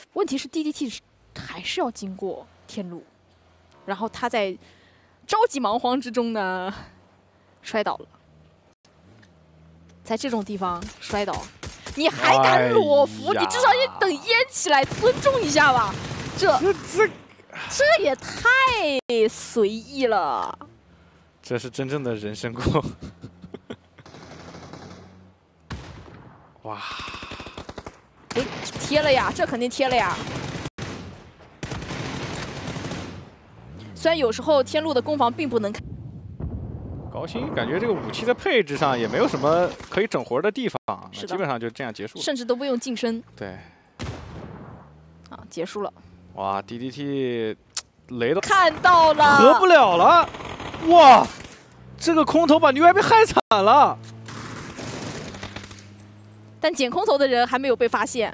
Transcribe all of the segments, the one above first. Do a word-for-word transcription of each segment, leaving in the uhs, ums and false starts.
问题是 D D T 还是要经过天路，然后他在着急忙慌之中呢摔倒了，在这种地方摔倒，你还敢裸服？哎、你至少也等淹起来，尊重一下吧。这这这这也太随意了。 这是真正的人生过。哇！ 哎，贴了呀，这肯定贴了呀。虽然有时候天路的攻防并不能看。 高鑫感觉这个武器的配置上也没有什么可以整活的地方，基本上就这样结束了， 甚至都不用近身。 对。 啊，结束了。 哇 ，D D T 雷都看到了， 合不了了。哇，这个空投把女外被害惨了。 但捡空投的人还没有被发现。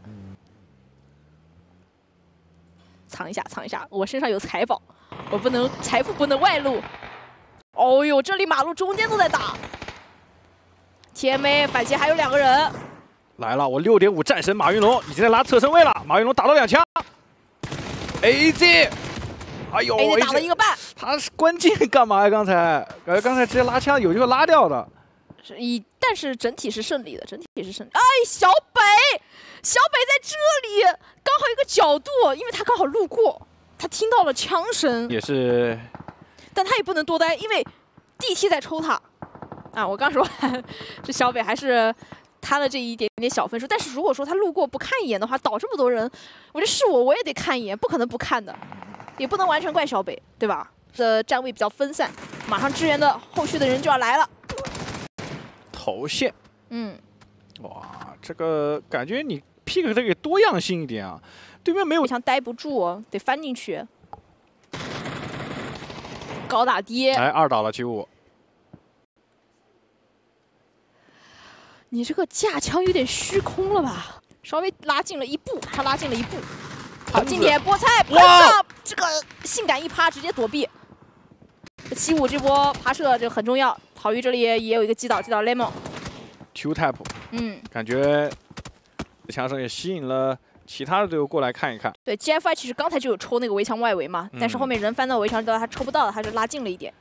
藏一下，藏一下，我身上有财宝，我不能财富不能外露。哦呦，这里马路中间都在打。T M A 反击还有两个人。 来了，我六点五战神马云龙已经在拉侧身位了，马云龙打到两枪。A Z， 哎呦 ，A Z 打了一个半。 他是关键干嘛呀？刚才，呃，刚才直接拉枪，有机会拉掉的。 是以，但是整体是胜利的，整体是胜利。哎，小北，小北在这里，刚好一个角度，因为他刚好路过，他听到了枪声。 也是， 但他也不能多待，因为 D T 在抽他。啊，我刚说这小北还是贪了这一点点小分数，但是如果说他路过不看一眼的话，倒这么多人，我觉得是我我也得看一眼，不可能不看的，也不能完全怪小北，对吧？这站位比较分散，马上支援的后续的人就要来了。 头线， 嗯， 哇，这个感觉你 pick 这个多样性一点啊，对面没有枪待不住、哦，得翻进去。高打低， 哎，二倒了七五五。 你这个架枪有点虚空了吧？稍微拉近了一步，他拉近了一步。好，近点菠菜，哇，这个性感一趴直接躲避。七五这波爬射就很重要。郝宇这里也有一个击倒，击倒 Lemon。Two tap， 嗯， 感觉枪声也吸引了其他的队友过来看一看。 对 ，G F I 其实刚才就有抽那个围墙外围嘛，嗯、但是后面人翻到围墙之后，他抽不到了，他就拉近了一点。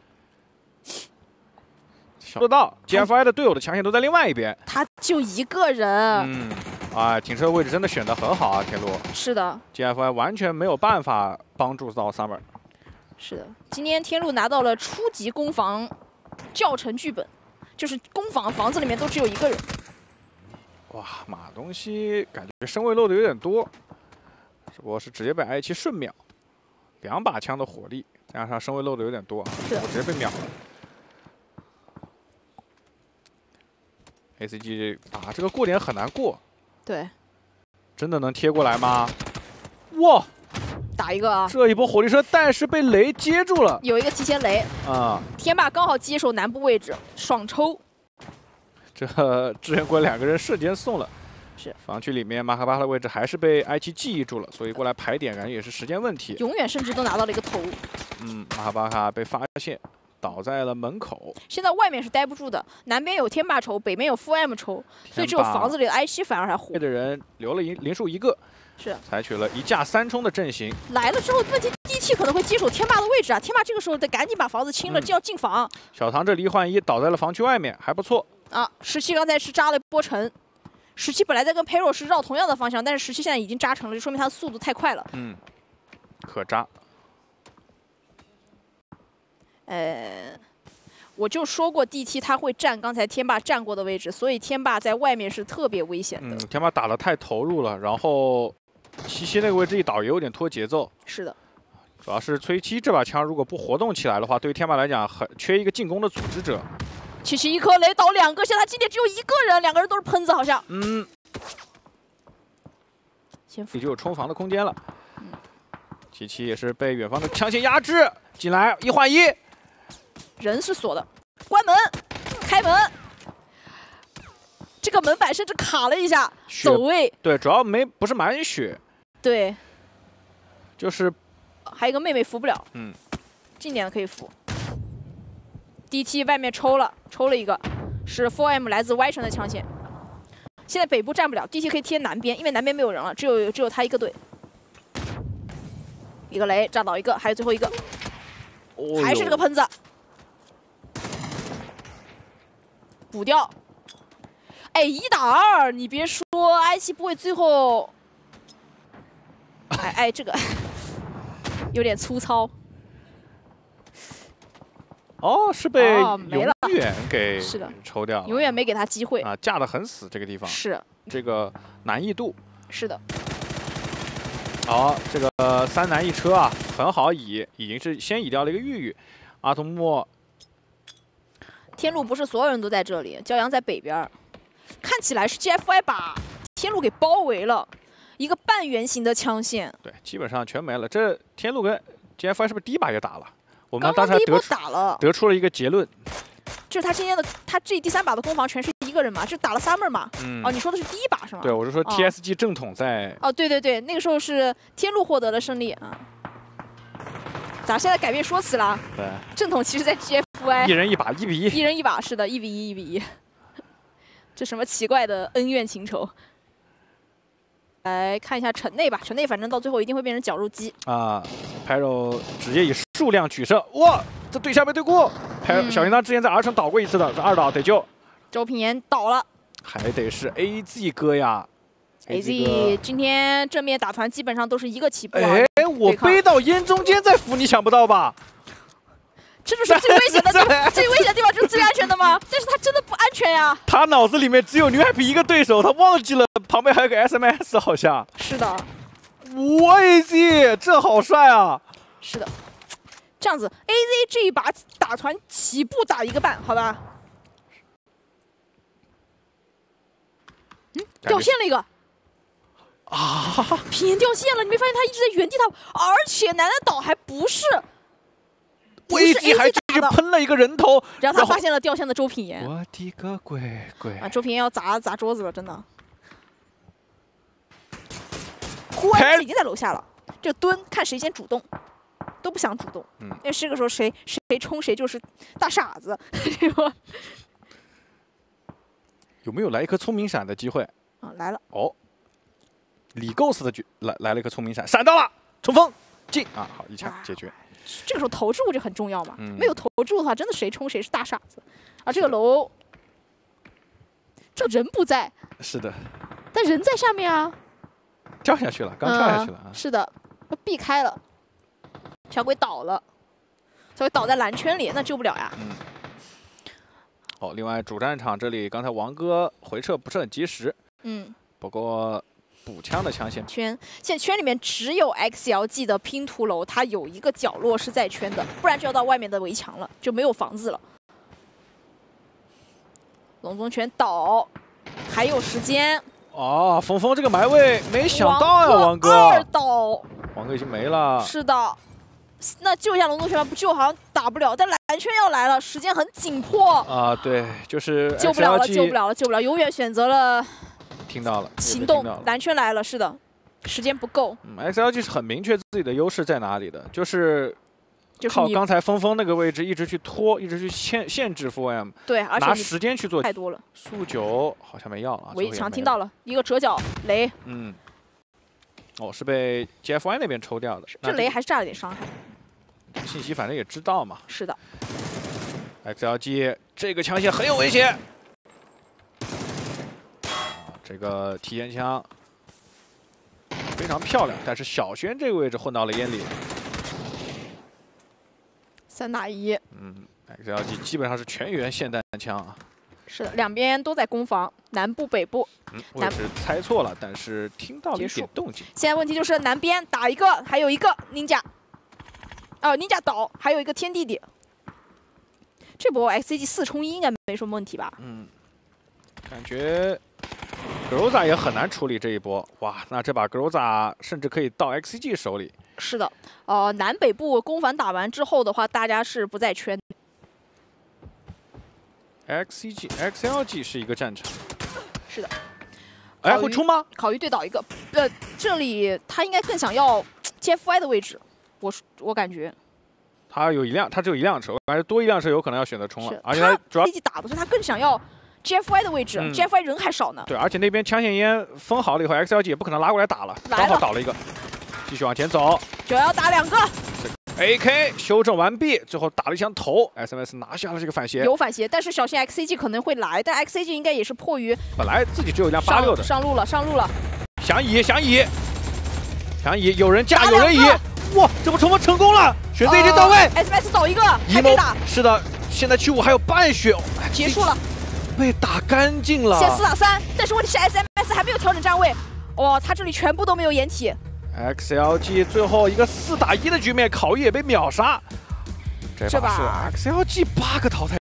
收到 ，G F I 的队友的强线都在另外一边， 他就一个人。 嗯，啊，停车位置真的选得很好啊，铁路。 是的 ，G F I 完全没有办法帮助到 Summer。 是的，今天天路拿到了初级攻防教程剧本，就是攻防房子里面都只有一个人。 哇，马东锡感觉身位漏的有点多，只不过是直接被 I 七瞬秒，两把枪的火力加上身位漏的有点多， 是直接被秒了。A C G 啊，这个过点很难过。 对， 真的能贴过来吗？哇！ 打一个啊！ 这一波火力车，但是被雷接住了。 有一个提前雷啊！ 天霸刚好接手南部位置，爽抽。 这支援过来两个人瞬间送了。 是。防区里面马哈巴的位置还是被 I 七记忆住了，所以过来排点感觉也是时间问题。 永远甚至都拿到了一个头。 嗯，马哈巴卡被发现，倒在了门口。 现在外面是待不住的，南边有天霸抽，北边有负 M 抽，所以只有房子里的 I 七反而还活。 的人留了一连数一个。 是采取了一架三冲的阵型， 来了之后，问题 D T 可能会接手天霸的位置啊，天霸这个时候得赶紧把房子清了，就、嗯、要进房。 小唐这里一换一倒在了防区外面，还不错啊。十七刚才是扎了波城，十七本来在跟 Pero 是绕同样的方向，但是十七现在已经扎成了，就说明他的速度太快了。 嗯，可扎。 呃，我就说过 D T 他会站刚才天霸站过的位置，所以天霸在外面是特别危险的。 嗯，天霸打得太投入了，然后。七七那个位置一倒也有点拖节奏， 是的， 主要是崔七这把枪如果不活动起来的话，对于天霸来讲很缺一个进攻的组织者。 七七一颗雷倒两个，现在今天只有一个人，两个人都是喷子好像。 嗯， 先也就有冲防的空间了。嗯，七七也是被远方的枪线压制，进来一换一， 人是锁的，关门，开门。这个门板甚至卡了一下，走位。 对，主要没不是满血。 对， 就是还有一个妹妹扶不了。 嗯， 近点的可以扶。D T 外面抽了，抽了一个，是 四 M 来自 Y 城的枪线。现在北部站不了 ，D T 可以贴南边，因为南边没有人了，只有只有他一个队。 一个雷炸倒一个，还有最后一个， 哦、 还是这个喷子，补掉。哎，一打二，你别说，埃及不会最后，哎哎，这个有点粗糙。 哦，是被哦永远给是的抽掉了， 永远没给他机会啊，架得很死这个地方。 是这个难易度。 是的。 好，这个三男一车啊，很好倚，已经是先倚掉了一个玉玉。阿童木， 天路不是所有人都在这里，骄阳在北边，看起来是 G F I 把天路给包围了，一个半圆形的枪线。 对，基本上全没了。这天路跟 G F I 是不是第一把也打了？我们刚刚第一波当时得打了， 得出了一个结论， 就是他今天的他这第三把的攻防全是一个人嘛，就打了三妹嘛。 嗯， 哦，你说的是第一把是吗？ 对，我是说 T S G 正统在。 哦，对对对，那个时候是天路获得了胜利啊。咋现在改变说辞了？ 对， 正统其实在 G F I。 一人一把，一比一。 一人一把，是的，一比一，一比一。这什么奇怪的恩怨情仇？来看一下城内吧，城内反正到最后一定会变成绞肉机啊。Pyro 直接以数量取胜，哇，这对下被对过。Pyro、嗯、小铃铛之前在 R 城倒过一次的，这二倒得救。 周品言倒了， 还得是 A Z 哥呀。 A Z 今天正面打团基本上都是一个起步、啊。 哎，我背到烟中间再扶，你想不到吧？ 这就是最危险的地方，最危险的地方就是最安全的吗？但是他真的不安全呀。 他脑子里面只有牛海皮一个对手，他忘记了旁边还有个 S M S， 好像。 是的。 哇 ，A Z 这好帅啊！ 是的，这样子 A Z 这一把打团起步打一个半，好吧？嗯，掉线了一个。 啊！ 品言掉线了，你没发现他一直在原地踏步，而且楠楠倒还不是。 A Z 还继续喷了一个人头， 然后他发现了掉线的周品言。 我的个鬼鬼！ 啊，周品言要砸砸桌子了，真的。忽然已经在楼下了，这个蹲看谁先主动，都不想主动。嗯，因为这个时候谁谁冲谁就是大傻子，对吧？ 有没有来一颗聪明闪的机会？ 啊，来了。 哦，李 Ghost 的局来来了一颗聪明闪，闪到了，冲锋进啊！好，一枪解决。 这个时候投住就很重要嘛，嗯、没有投住的话，真的谁冲谁是大傻子。啊，这个楼，这人不在， 是的， 但人在下面啊， 掉下去了，刚跳下去了啊、 嗯。是的，避开了，小鬼倒了，小鬼倒在蓝圈里，那救不了呀。 嗯。哦，另外主战场这里，刚才王哥回撤不是很及时，嗯，不过。补枪的枪线圈，现在圈里面只有 X L G 的拼图楼，它有一个角落是在圈的，不然就要到外面的围墙了，就没有房子了。龙宗拳倒，还有时间。 哦，峰峰这个埋位没想到呀，王哥。 二倒， 王哥已经没了。 是的，那救一下龙宗拳吧，不救好像打不了，但蓝圈要来了，时间很紧迫。 啊，对，就是救不了了，救不了了，救不了，永远选择了。 听到了， 行动，蓝圈来了，是的，时间不够。 嗯 ，X L G 是很明确自己的优势在哪里的，就是靠刚才峰峰那个位置一直去拖，一直去限限制 F O M， 对，而且拿时间去做太多了。 速九好像没要啊， 围墙听到了一个折角雷， 嗯，哦，是被 G F I 那边抽掉的， 这雷还是炸了点伤害。 信息反正也知道嘛。 是的 ，X L G 这个枪线很有危险。这个提前枪非常漂亮，但是小轩这个位置混到了烟里。 三打一。 嗯 ，X L G 基本上是全员霰弹枪啊。 是的，两边都在攻防，南部、北部。 嗯，位置猜错了，但是听到了一点动静。 现在问题就是南边打一个，还有一个宁甲。哦，宁甲倒，还有一个天弟弟。这波 X C G 四冲一应该没什么问题吧？ 嗯，感觉。Groza 也很难处理这一波，哇！那这把 Groza 甚至可以到 X C G 手里。 是的，呃，南北部攻防打完之后的话，大家是不在圈。 X C G、X L G 是一个战场。 是的。 哎，会冲吗？ 考虑对倒一个，呃，这里他应该更想要 G F I 的位置，我我感觉。 他有一辆，他只有一辆车，我感觉多一辆车有可能要选择冲了，而且他主要自己打的，所以他更想要。G F I 的位置、嗯、，G F I 人还少呢。 对，而且那边枪线烟封好了以后 ，X L G 也不可能拉过来打了，刚好倒了一个。 继续往前走。 九幺打两个 A K 修正完毕，最后打了一枪头 ，S M S 拿下了这个反斜。 有反斜，但是小心 X C G 可能会来，但 X C G 应该也是迫于本来自己就有一辆八六的。 上路了，上路了。 想移，想移，想移，有人架，有人移。哇，这波冲锋成功了，选择已经到位。 S M S 倒一个， 一谋是的，现在区五还有半血， 结束了， 被打干净了。 现四打三，但是问题是 S M S 还没有调整站位。哇，他这里全部都没有掩体。 X L G 最后一个四打一的局面，考一也被秒杀。这把是 X L G 八个淘汰。